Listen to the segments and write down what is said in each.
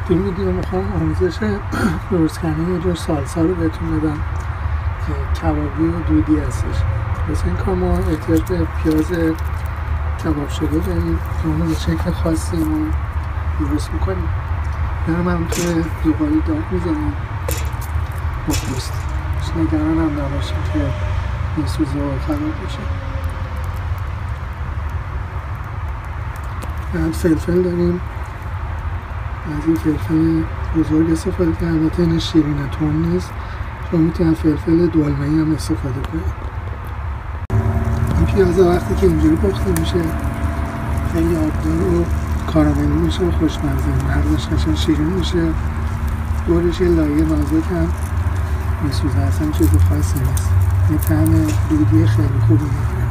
تو این ویدیو میخوام آموزش درست کردن یه جور سالسا رو بهتون بدم که کبابی و دودی هستش. واسه این کار ما احتیاج به پیاز کباب شده داریم که اونو به شکل خاصی ما درست میکنیم. من توی زغال داغ میزنم با پوست، نگران هم نباشیم که میسوزه و خراب بشه. بعد فلفل داریم، از این فلفل بزرگ استفاده کنیم، البته این شیرینه تون نیست، شما میتونید فلفل دلمه‌ای هم استفاده کنید. این پیاز وقتی که اینجوری پخته میشه خیلی آبدار و کاراملی میشه و خوشمزه، مغزش قشنگ شیرین میشه، دورش یه لایه نازک هم میسوزه، اصلا چیز خاصی نیست، یه طعم دودی خیلی خوبی میگیره.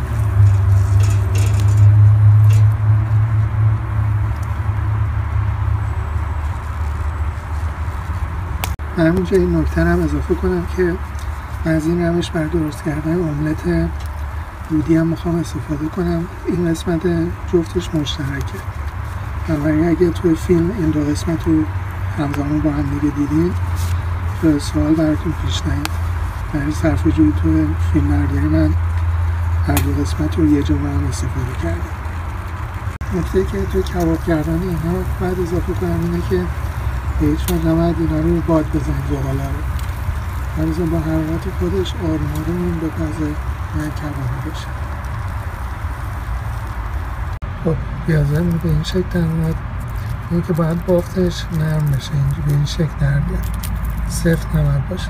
من همینجا این نکته هم اضافه کنم که از این روش برای درست کردن املت دودی هم میخوام استفاده کنم. این قسمت جفتش مشترکه، بنابراین اگه توی فیلم این دو قسمت رو همزمان با هم دیگه دیدین سوال براتون پیش نیاد. برای صرفه‌جویی توی فیلم برداری من هر دو قسمت رو یه جا با هم استفاده کردم. نکته که توی کباب کردن اینا باید اضافه کنم اینه که به هیچ وجه نباید اینا رو باد بزنید، زغاله رو بریزن با حرارت خودش آروم آروم این بپزه و کبابی بشه. خب پیازه رو به این شکل در اومد، این که باید بافتش نرم بشه، اینجا به این شکل در بیاد، سفت نباید باشه.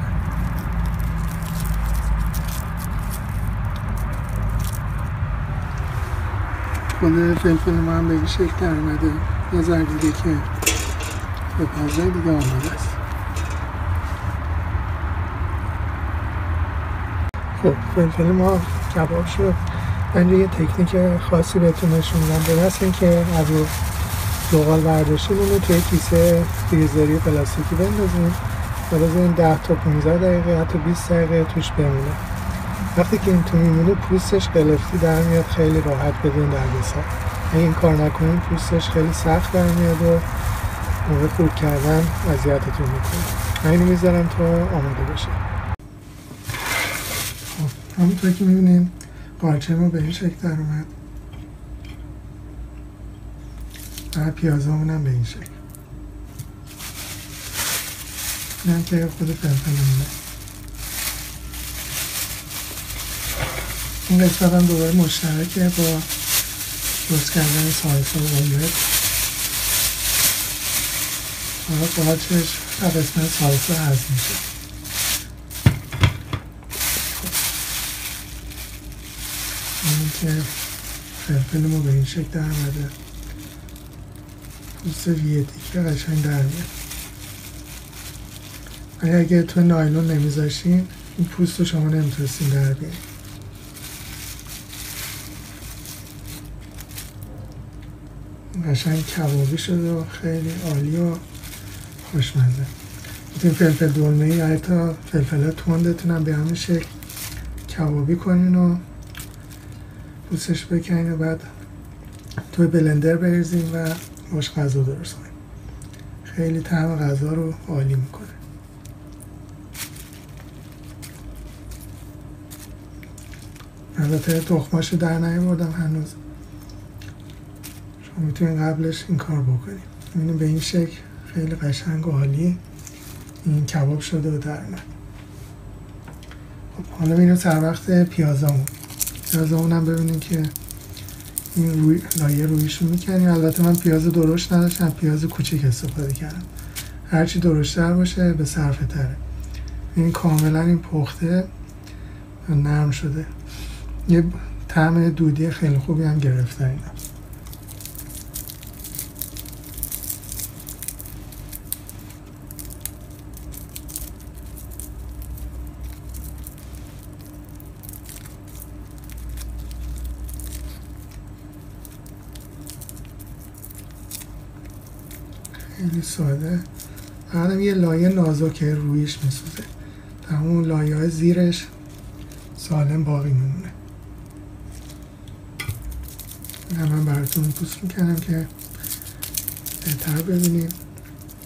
خود فلفل ما هم به این شکل در اومده، یه ذره دیگه که به پزه دیگه آماده است. خب فلفل ما کباب شد. من یه تکنیک خاصی بهتون نشون میدم. به محض اینکه از رو زغال برداشتیم اون رو توی کیسه فریزری پلاستیکی بندازیم و بذاریم 10 تا 15 دقیقه حتی 20 دقیقه توش بمونه. وقتی که این تو میمونه پوستش قلفتی در میاد، خیلی راحت بدون دردسر. اگه این کار نکنیم پوستش خیلی سخت در میاد و موقع خورد کردن اذیتتون میکنه. من اینو میذارم تا آماده بشه. همونطور که میبینین قالچه ما به این شکل در اومد و پیازامون هم به این شکل. این هم که خود فلفلمونه. این قسمت هم دوباره مشترکه با درست کردن سالسا و املت. حالا قالچش و قسمت سالسا حذف میشه. این که فلفل ما به این شکل در اومده، پوست یه تیکه قشنگ در میاد. ولی اگه تو نایلون نمیذاشین این پوست رو شما نمیتونستین در بیارین. قشنگ کبابی شده و خیلی عالی و خوشمزه. میتونین فلفل دلمه‌ای یا حتی فلفل تندتون هم به همین شکل کبابی کنین و پوستش بکنین و بعد توی بلندر بریزین و باش غذا درست کنین. خیلی طعم غذا رو عالی میکنه. البته تخماشو در نیاوردم هنوز، شما میتونین قبلش این کار بکنین. ببینید به این شکل خیلی قشنگ و عالی این کباب شده و در اومد. خب حالا میریم سر وقت پیازامون هم ببینید که این لایه رویشون میکنیم. البته من پیاز درشت نداشتم، پیاز کوچیک استفاده کردم. هرچی درشتر باشه به صرفه تره. این کاملا این پخته و نرم شده، یه طعم دودی خیلی خوبی هم گرفته اینا. خیلی ساده. بعدم یه لایه نازکه رویش میسوزه، تمام لایه های زیرش سالم باقی میمونه. من براتون پوست میکنم که بهتر ببینیم.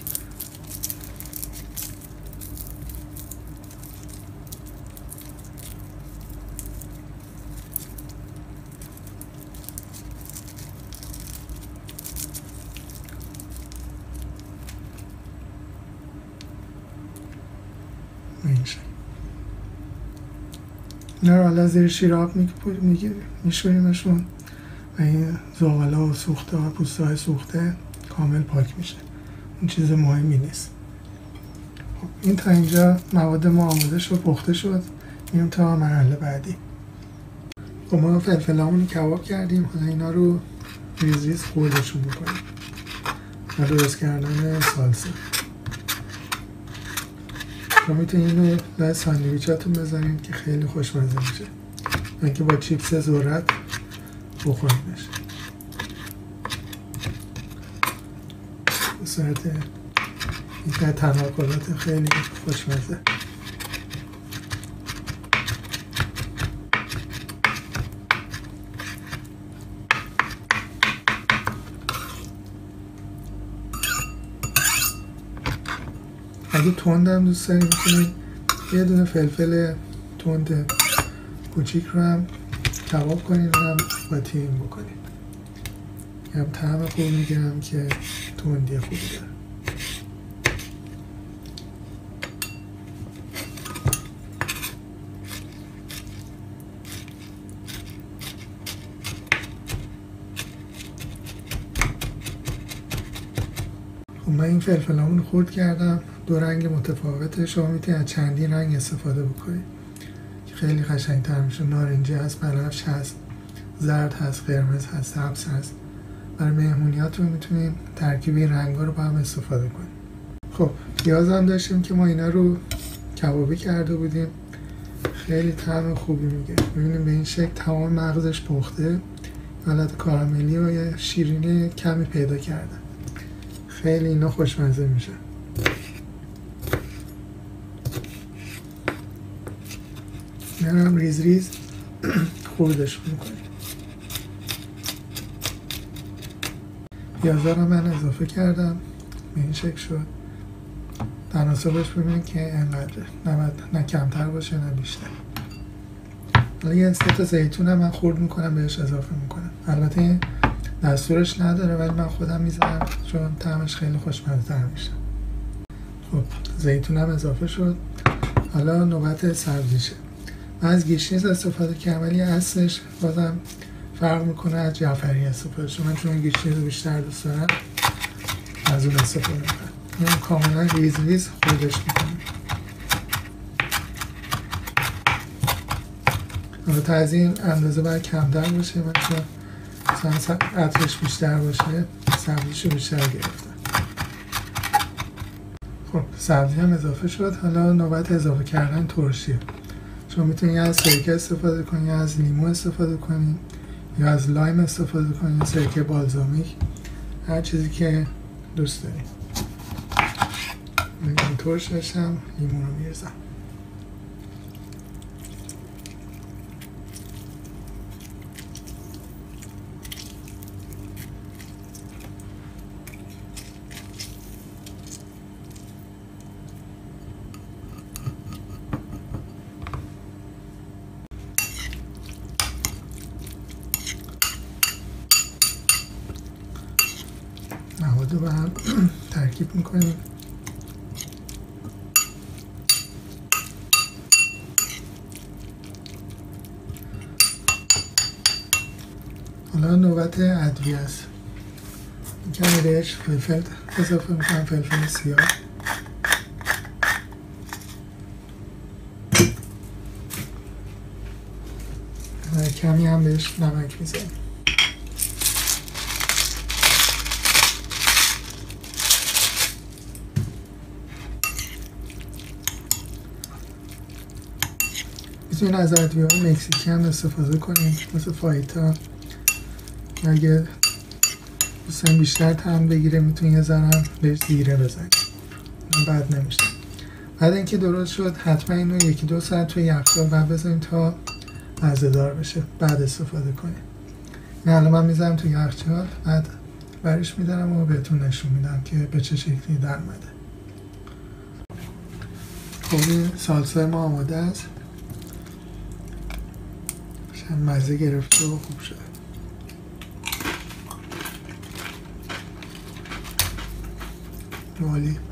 اینا رو حالا زیر شیراب میشوریمشون و این زغالا و سوخته و پوسته های سوخته کامل پاک میشه. این چیز مهمی نیست. خب این تا اینجا مواد ما آماده شد، پخته شد. میریم تا مرحله بعدی. خب ما فلفلامون کباب کردیم، حالا اینا رو ریز ریز خوردشون میکنیم و درست کردن سالسا. شما میتونید اینو لای ساندویچاتون بزنید که خیلی خوشمزه میشه، اینکه با چیپس ذرت بخوریدش. به صورت یکی از تناقضات خیلی خوشمزه. اگه تندم دوست داریم میتونید یه دونه فلفل تند کوچیک رو هم کباب کنید و هم با تیم بکنید، هم طعم خوب میگیرم که تندی خوبی داره. خب من این فلفلامون رو خرد کردم، دو رنگ متفاوته. شما میتونید از چندین رنگ استفاده بکنید که خیلی قشنگ‌تر میشه. نارنجی هست، بنفش هست، زرد هست، قرمز هست، سبز هست. برای مهمونیاتون میتونید ترکیب این رنگ‌ها رو با هم استفاده کنید. خب پیاز هم داشتیم که ما اینا رو کبابی کرده بودیم، خیلی طعم خوبی میگه. ببینید به این شکل تمام مغزش پخته، حالت کاراملی و یه شیرینی کمی پیدا کرده. خیلی اینا خوشمزه میشه. اینا هم ریز ریز خوردش میکنیم. پیازا رو من اضافه کردم، به این شکل شد. تناسبش ببینید که انقدر نه کمتر باشه نه بیشتر. حالا یه 3 تا زیتون هم من خرد میکنم بهش اضافه میکنم. البته این دستورش نداره ولی من خودم میذارم چون طعمش خیلی خوشمزه میشه. خب زیتون هم اضافه شد. حالا نوبت سبزیشه. من از گیشنیز استفاده کردم ولی اصلش بازم فرق میکنه از جعفری استفاده شد. چون گیشنیز رو بیشتر دوست دارم از اون استفاده میکنم. این کاملا ریز ریز خوردش میکنم. البته از این اندازه باید کمتر باشه، من چون مثلا عطرش بیشتر باشه سبزیشو بیشتر گرفتم. خب سبزی هم اضافه شد. حالا نوبت اضافه کردن ترشیه. شما میتونید یا از سرکه استفاده کنید یا از لیمو استفاده کنید یا از لایم استفاده کنید یا سرکه بالزامیک، هر چیزی که دوست دارید. من این ترشش هم لیمو رو میرزم. مواد رو با هم ترکیب میکنیم. حالا نوبت ادویه است. کمی بهش فلفل اضافه میکنم، فلفل سیاه. و کمی هم بهش نمک میزنیم. میتونید از ادویه‌های مکزیکی هم استفاده کنید مثل فایتا. اگه دوستان بیشتر طعم بگیره میتونید یه ذره بهش زیره بزنید، بد نمیشه. بعد اینکه درست شد حتما اینو 1-2 ساعت توی یخچال بعد بذارید تا مزه‌دار بشه، بعد استفاده کنید. نه الان من میذارم توی یخچال، بعد برش میدارم و بهتون نشون میدم که به چه شکلی در اومده. خب سالسا ما آماده است، مزه گرفته و خوب شده. عالی.